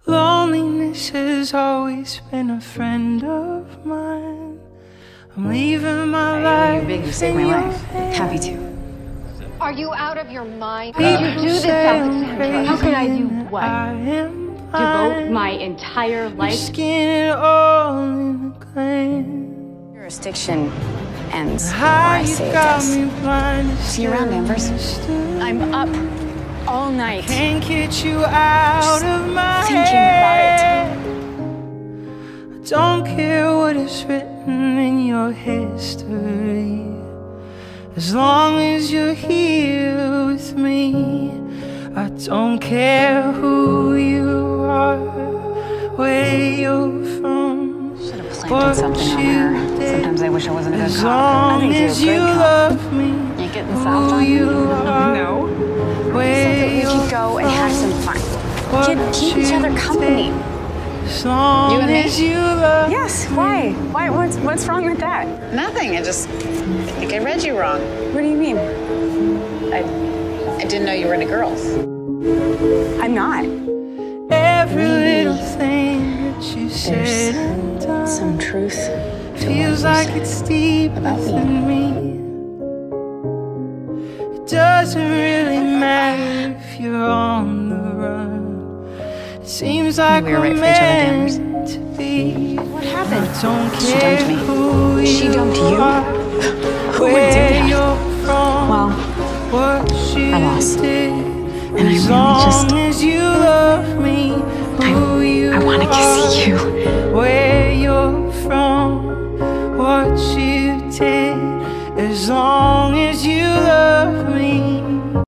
Loneliness has always been a friend of mine. I'm leaving my life. You're big to save my life. Happy to. Are you out of your mind? Did you do this, Alexandra? How could I do what? Devote my entire life? Jurisdiction ends before I say it does. See you around, Sanvers. I'm up all night. Can't get you out of my thinking head. I don't care what is written in your history, as long as you're here with me. I don't care who you are, where you're from. Should have planted something on her. Sometimes I wish I wasn't a good cop. I think you're a good cop. You getting soft on me? No. So that we could go and have some fun. We could keep each other company. You and me? Yes. Why? What's wrong with that? Nothing. I think I read you wrong. What do you mean? I didn't know you were into girls. I'm not. Every little thing that you said and done Some truth feels like it's deep about within me. It doesn't really matter if you're on the run. It seems like We were right we're for each other, Danvers. meant to be. What happened? I don't She care dumped me. who She dumped you? are, Who would do where that? you're from, Well, what you I lost. did. And I As really long as you love me, who you I want to are, kiss you. where you're from, what you did, as long